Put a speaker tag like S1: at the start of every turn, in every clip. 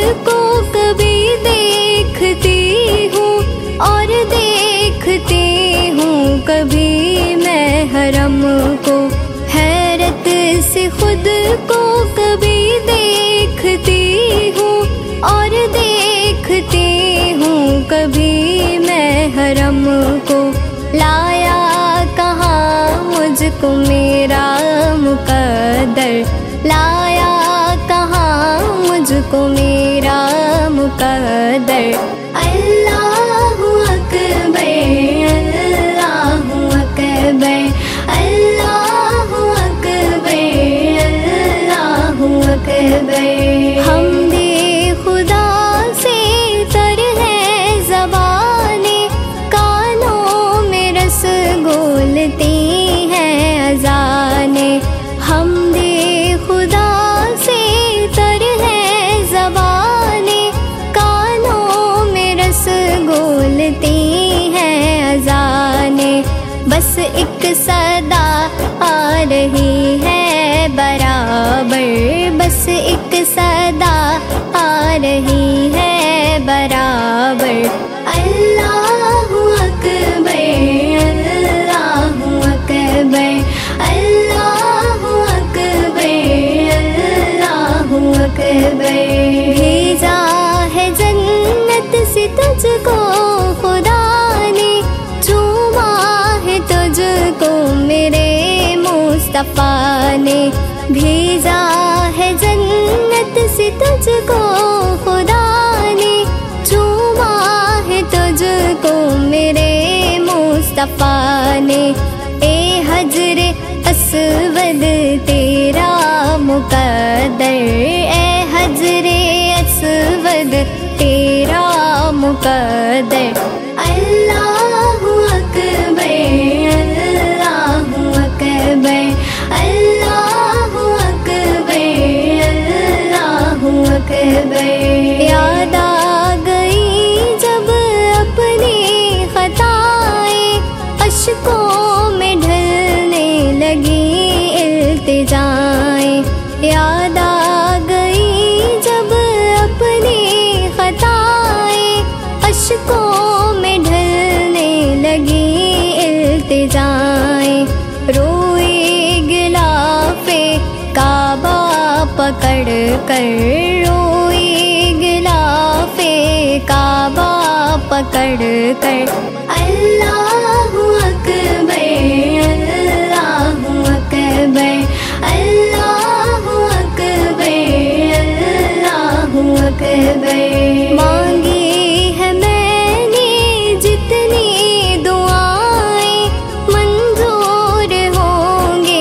S1: को कभी देखती हूँ और देखती हूँ कभी मैं हरम को। हैरत से खुद को कभी देखती हूँ और देखती हूँ कभी मैं हरम को। लाया कहाँ मुझको मेरा मुक़द्दर, लाया कहाँ मुझको मेरा मुक़द्दर। अल्लाहु अकबर, अल्लाहु अकबर, अल्लाहु अकबर, अल्लाहु अकबर। हमदे खुदा से तर है ज़बाने, कानों में रस घोलती हैं अज़ाने। हमदे खुदा से तर है ज़बाने, कानों में रस घोलती हैं अज़ाने। बस एक सदा आ रही है बराबर, बस एक सदा आ रही है बराबर। अल्लाहु अकबर, अल्लाहु अकबर, अल्लाहु अकबर, अल्लाहु अकबर। भेजा है जन्नत से तुझको खुदा ने, चूमा है तुझको मेरे मुस्तफ़ा ने। भेजा है जन्नत से तुझको खुदा ने, चूमा है तुझको मेरे मुस्तफ़ा ने। ए हजरे अस्वद तेरा मुक़द्दर, ए हजरे अस्वद तेरा मुक़द्दर। अल्लाहु अकबर, अल्लाहु अकबर, अल्लाहु अकबर, अल्लाहु अकबर। याद आ गई जब अपनी खताएं, अश्कों में ढलने लगी इल्तिजाएं। याद आ गई जब अपनी खताएं, अश्कों में ढलने लगी इल्तिजाएं। रोए गिलाफे काबा पकड़ कर, रोए गिलाफे काबा पकड़ कर। अल्लाहु अकबर, अल्लाहु अकबर, अल्लाहु अकबर, अल्लाहु अकबर। मांगी है मैंने जितनी दुआएं, मंजूर होंगे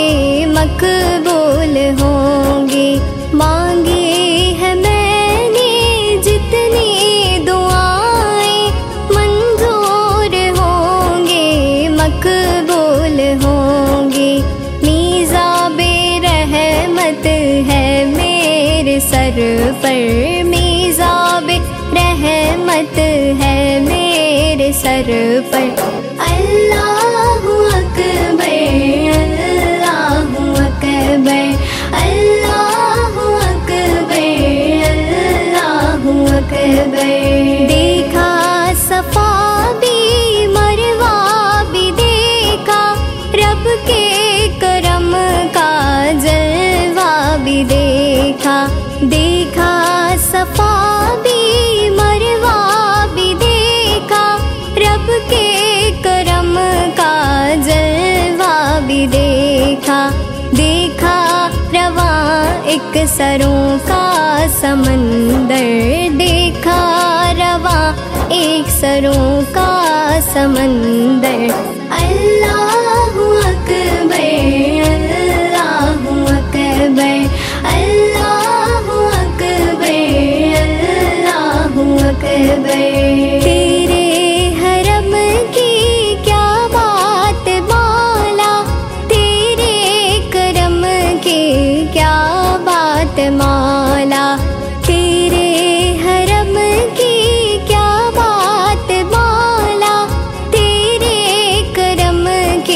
S1: मकबूल होंगी। मांगी है मैंने जितनी दुआएं, मंजूर होंगे मकबूल होंगी। मीज़ाबे रहमत है मेरे सर पर, मीज़ाबे रहमत है मेरे सर पर। अल्लाहु अकबर, अल्लाहु अकबर, अल्लाहु अकबर, अल्लाहु अकबर। देखा सफा भी मरवा भी देखा, रब के करम का जलवा भी देखा। देखा सफा भी मरवा भी देखा, रब के करम का जलवा भी देखा। देखा रवां एक सरों का समंदर, देखा रवां एक सरों का समंदर। अल्लाहु अकबर, अल्लाहु अकबर, अल्लाहु अकबर, अल्लाहु अकबर। तेरे हरम की क्या बात मौला, तेरे करम की क्या बात मौला। तेरे हरम की क्या बात मौला, तेरे करम की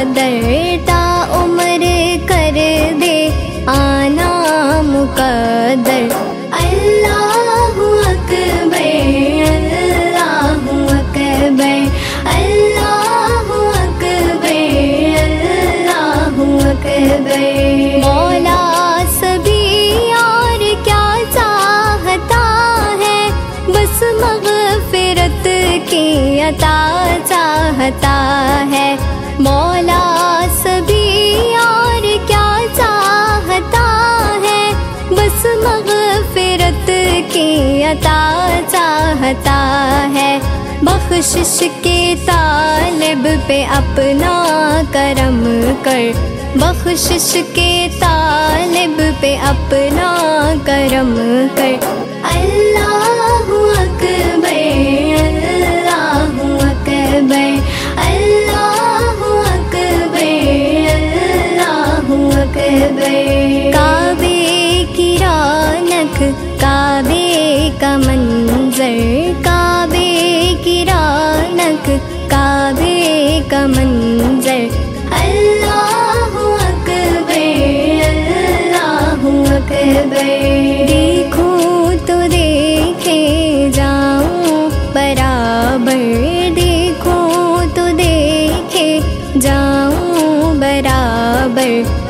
S1: مقدر تا عمر کر دے آنا مقدر اللہ اکبر اللہ اکبر اللہ اکبر اللہ اکبر مولا سبھی اور کیا چاہتا ہے بس مغفرت کی عطا چاہتا ہے مولا سبھی اور کیا چاہتا ہے بس مغفرت کی عطا چاہتا ہے بخشش کے طالب پہ اپنا کرم کر بخشش کے طالب پہ اپنا کرم کر اللہ اکبر اللہ اکبر اللہ اکبر اللہ اکبر کعبے کی رونق کعبے کا منظر کعبے کی رونق کعبے کا منظر اللہ اکبر اللہ اکبر دیکھوں تو دیکھے جاؤں برابر دیکھوں تو دیکھے جاؤں برابر